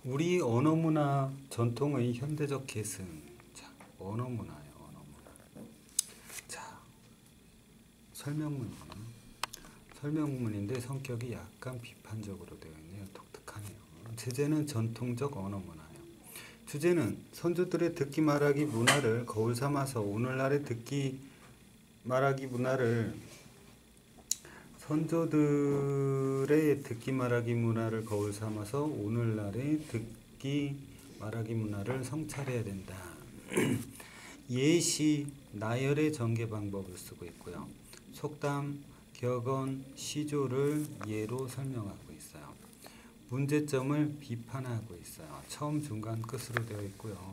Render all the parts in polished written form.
우리 언어문화 전통의 현대적 계승. 자, 언어문화예요. 언어문화. 자, 설명문인데 성격이 약간 비판적으로 되어 있네요. 독특하네요. 제재는 전통적 언어문화예요. 주제는 선조들의 듣기 말하기 문화를 거울 삼아서 오늘날의 듣기 말하기 문화를 선조들의 듣기 말하기 문화를 거울 삼아서 오늘날의 듣기 말하기 문화를 성찰해야 된다. 예시, 나열의 전개 방법을 쓰고 있고요. 속담, 격언, 시조를 예로 설명하고 있어요. 문제점을 비판하고 있어요. 처음, 중간, 끝으로 되어 있고요.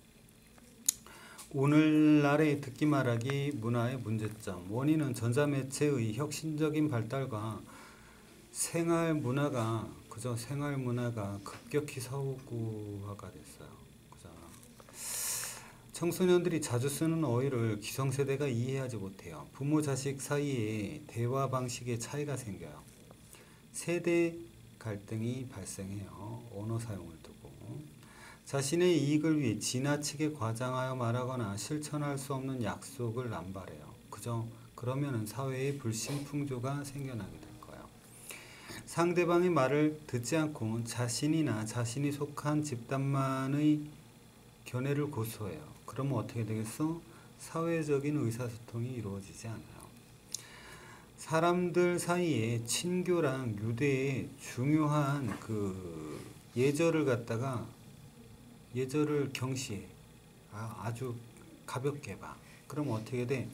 오늘날의 듣기 말하기 문화의 문제점. 원인은 전자매체의 혁신적인 발달과 생활 문화가 급격히 서구화가 됐어요. 그죠? 청소년들이 자주 쓰는 어휘를 기성세대가 이해하지 못해요. 부모 자식 사이에 대화 방식에 차이가 생겨요. 세대 갈등이 발생해요. 언어 사용을 두고. 자신의 이익을 위해 지나치게 과장하여 말하거나 실천할 수 없는 약속을 남발해요. 그죠? 그러면은 사회에 불신풍조가 생겨나게 될 거예요. 상대방의 말을 듣지 않고 자신이나 자신이 속한 집단만의 견해를 고수해요. 그러면 어떻게 되겠어? 사회적인 의사소통이 이루어지지 않아요. 사람들 사이에 친교랑 유대의 중요한 예절을 경시해. 아주 가볍게 봐. 그럼 어떻게 돼?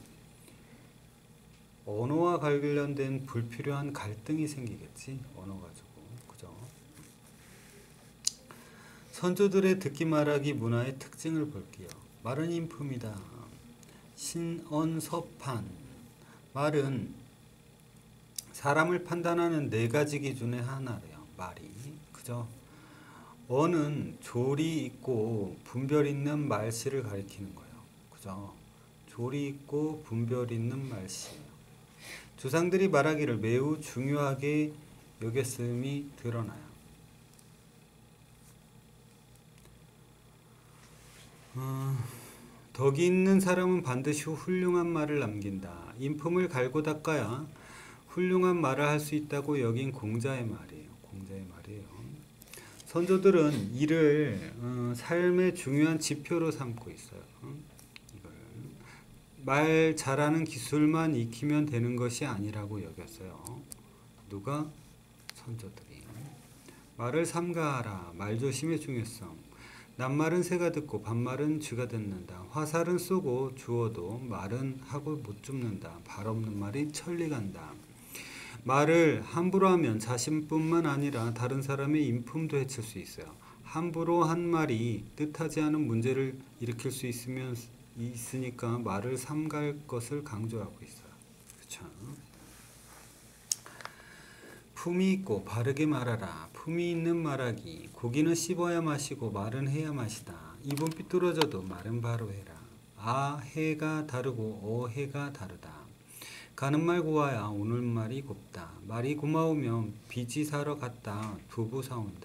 언어와 관련된 불필요한 갈등이 생기겠지. 언어 가지고. 그죠? 선조들의 듣기 말하기 문화의 특징을 볼게요. 말은 인품이다. 신언서판. 말은 사람을 판단하는 4가지 기준의 하나래요. 말이. 그죠? 어는 조리 있고 분별 있는 말씨를 가리키는 거예요. 그죠? 조리 있고 분별 있는 말씨예요. 조상들이 말하기를 매우 중요하게 여겼음이 드러나요. 덕이 있는 사람은 반드시 훌륭한 말을 남긴다. 인품을 갈고 닦아야 훌륭한 말을 할 수 있다고 여긴 공자의 말이에요. 선조들은 이를 삶의 중요한 지표로 삼고 있어요. 말 잘하는 기술만 익히면 되는 것이 아니라고 여겼어요. 누가? 선조들이. 말을 삼가하라. 말조심의 중요성. 낱말은 새가 듣고 반말은 쥐가 듣는다. 화살은 쏘고 주어도 말은 하고 못 줍는다. 발 없는 말이 천리 간다. 말을 함부로 하면 자신뿐만 아니라 다른 사람의 인품도 해칠 수 있어요. 함부로 한 말이 뜻하지 않은 문제를 일으킬 수 있으니까 말을 삼갈 것을 강조하고 있어요. 그렇죠? 품이 있고 바르게 말하라. 품이 있는 말하기. 고기는 씹어야 마시고 말은 해야 마시다. 입은 삐뚤어져도 말은 바로 해라. 해가 다르고 해가 다르다. 가는 말 고와야 오는 말이 곱다. 말이 고마우면 비지 사러 갔다 두부 사온다.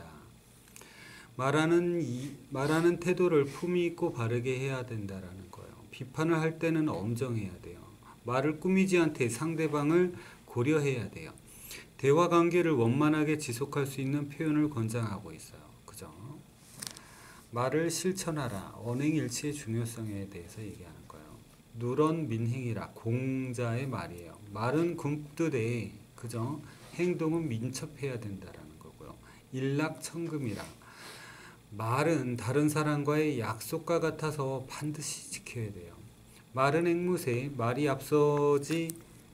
말하는 태도를 품위 있고 바르게 해야 된다라는 거예요. 비판을 할 때는 엄정해야 돼요. 말을 꾸미지 않되 상대방을 고려해야 돼요. 대화 관계를 원만하게 지속할 수 있는 표현을 권장하고 있어요. 그죠? 말을 실천하라. 언행일치의 중요성에 대해서 얘기하는 거예요. 누런민행이라. 공자의 말이에요. 말은 굼뜨되 그죠? 행동은 민첩해야 된다라는 거고요. 일락천금이라. 말은 다른 사람과의 약속과 같아서 반드시 지켜야 돼요. 말은 앵무새. 말이 앞서지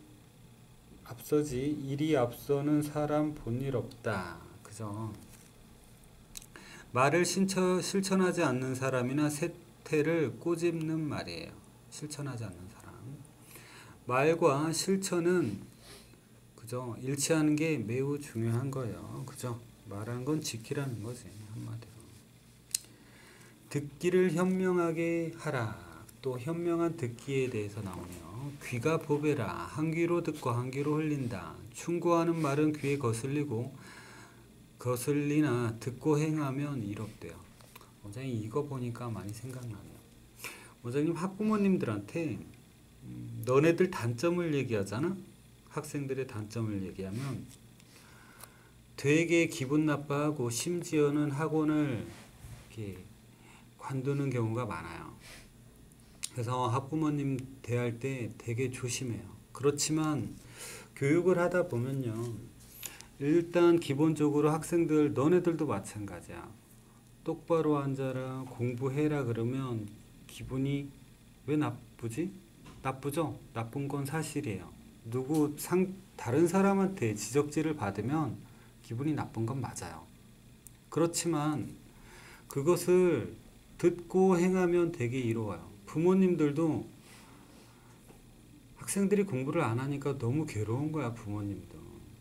일이 앞서는 사람 본일 없다. 그죠? 말을 실천하지 않는 사람이나 세태를 꼬집는 말이에요. 실천하지 않는 사람. 말과 실천은 그죠? 일치하는 게 매우 중요한 거예요. 그죠? 말하는 건 지키라는 거지. 한마디로. 듣기를 현명하게 하라. 또 현명한 듣기에 대해서 나오네요. 귀가 보배라. 한 귀로 듣고 한 귀로 흘린다. 충고하는 말은 귀에 거슬리고 거슬리나 듣고 행하면 이롭대요. 원장님 이거 보니까 많이 생각나네요. 원장님 학부모님들한테 너네들 단점을 얘기하잖아? 학생들의 단점을 얘기하면 되게 기분 나빠하고 심지어는 학원을 이렇게 관두는 경우가 많아요. 그래서 학부모님 대할 때 되게 조심해요. 그렇지만 교육을 하다 보면요. 일단 기본적으로 학생들 너네들도 마찬가지야. 똑바로 앉아라 공부해라 그러면 기분이 왜 나쁘지? 나쁘죠? 나쁜 건 사실이에요. 다른 사람한테 지적질을 받으면 기분이 나쁜 건 맞아요. 그렇지만 그것을 듣고 행하면 되게 이로워요. 부모님들도 학생들이 공부를 안 하니까 너무 괴로운 거야, 부모님도.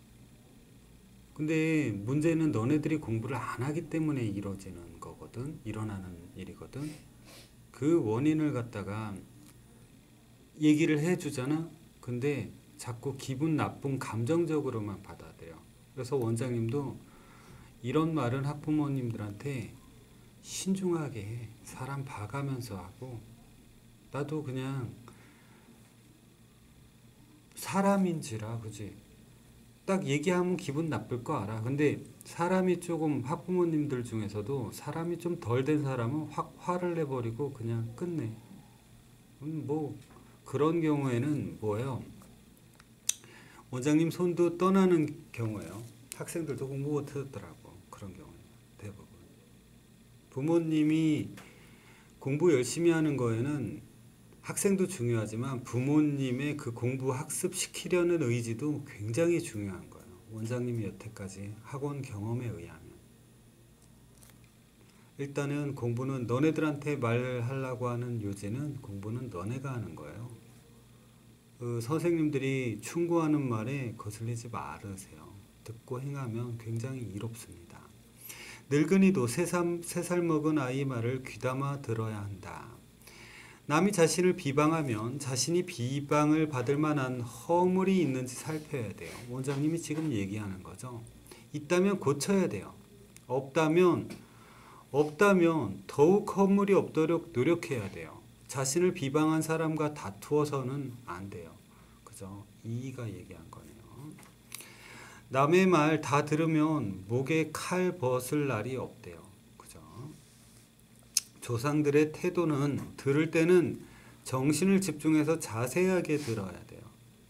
근데 문제는 너네들이 공부를 안 하기 때문에 이루어지는 거거든. 일어나는 일이거든. 그 원인을 갖다가 얘기를 해주잖아. 근데 자꾸 기분 나쁜 감정적으로만 받아들여. 그래서 원장님도 이런 말은 학부모님들한테 신중하게 해. 사람 봐가면서 하고 나도 그냥 사람인지라 그지? 딱 얘기하면 기분 나쁠 거 알아. 근데 사람이 조금 학부모님들 중에서도 사람이 좀 덜 된 사람은 확 화를 내버리고 그냥 끝내. 뭐 그런 경우에는 뭐예요? 원장님 손도 떠나는 경우예요. 학생들도 공부 못하더라고. 그런 경우에 대부분. 부모님이 공부 열심히 하는 거에는 학생도 중요하지만 부모님의 그 공부 학습시키려는 의지도 굉장히 중요한 거예요. 원장님이 여태까지 학원 경험에 의하면. 일단은 공부는 너네들한테 말하려고 하는 요지는 공부는 너네가 하는 거예요. 선생님들이 충고하는 말에 거슬리지 말으세요. 듣고 행하면 굉장히 이롭습니다. 늙은이도 세 살 먹은 아이 말을 귀담아 들어야 한다. 남이 자신을 비방하면 자신이 비방을 받을 만한 허물이 있는지 살펴야 돼요. 원장님이 지금 얘기하는 거죠. 있다면 고쳐야 돼요. 없다면 더욱 허물이 없도록 노력해야 돼요. 자신을 비방한 사람과 다투어서는 안 돼요. 그죠? 이의가 얘기한 거네요. 남의 말 다 들으면 목에 칼 벗을 날이 없대요. 그죠? 조상들의 태도는 들을 때는 정신을 집중해서 자세하게 들어야 돼요.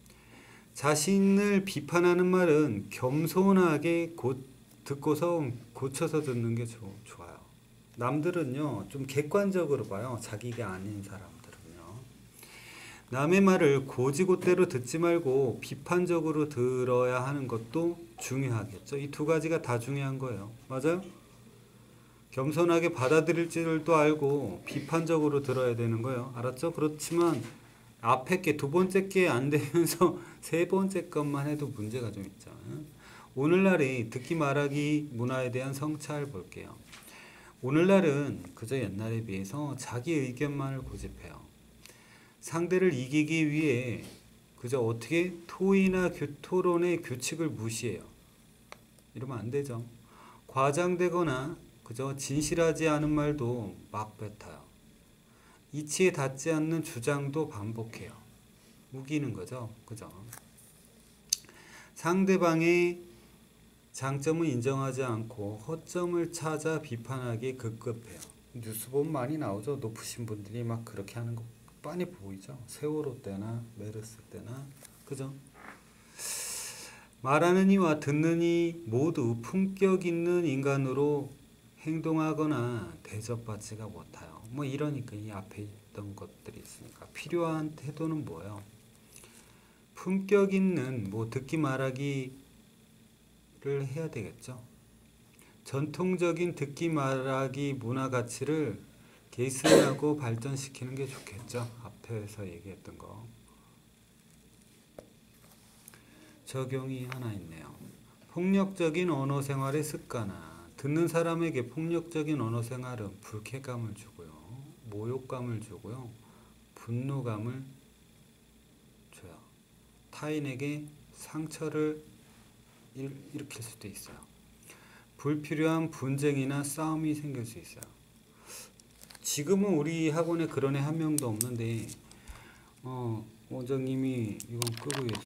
자신을 비판하는 말은 겸손하게 듣고서 고쳐서 듣는 게 좋아요. 남들은요 좀 객관적으로 봐요. 자기가 아닌 사람들은요. 남의 말을 고지고대로 듣지 말고 비판적으로 들어야 하는 것도 중요하겠죠. 이 두 가지가 다 중요한 거예요. 맞아요? 겸손하게 받아들일 줄도 알고 비판적으로 들어야 되는 거예요. 알았죠? 그렇지만 앞에 게 두 번째 게 안 되면서 세 번째 것만 해도 문제가 좀 있죠. 오늘날의 듣기 말하기 문화에 대한 성찰 볼게요. 오늘날은 그저 옛날에 비해서 자기 의견만을 고집해요. 상대를 이기기 위해 그저 어떻게 토의나 토론의 규칙을 무시해요. 이러면 안 되죠. 과장되거나 그저 진실하지 않은 말도 막 뱉어요. 이치에 닿지 않는 주장도 반복해요. 우기는 거죠. 그죠? 상대방의 장점은 인정하지 않고 허점을 찾아 비판하기 급급해요. 뉴스 보면 많이 나오죠. 높으신 분들이 막 그렇게 하는 거 빤히 보이죠. 세월호 때나 메르스 때나 그죠? 말하는 이와 듣는 이 모두 품격 있는 인간으로 행동하거나 대접받지가 못해요. 뭐 이러니까 이 앞에 있던 것들이 있으니까 필요한 태도는 뭐예요? 품격 있는 뭐 듣기 말하기를 해야 되겠죠. 전통적인 듣기 말하기 문화 가치를 계승하고 발전시키는 게 좋겠죠. 앞에서 얘기했던 거. 적용이 하나 있네요. 폭력적인 언어 생활의 습관화. 듣는 사람에게 폭력적인 언어 생활은 불쾌감을 주고요. 모욕감을 주고요. 분노감을 줘요. 타인에게 상처를 일으킬 수도 있어요. 불필요한 분쟁이나 싸움이 생길 수 있어요. 지금은 우리 학원에 그런 애 한 명도 없는데 원장님이 이건 끄고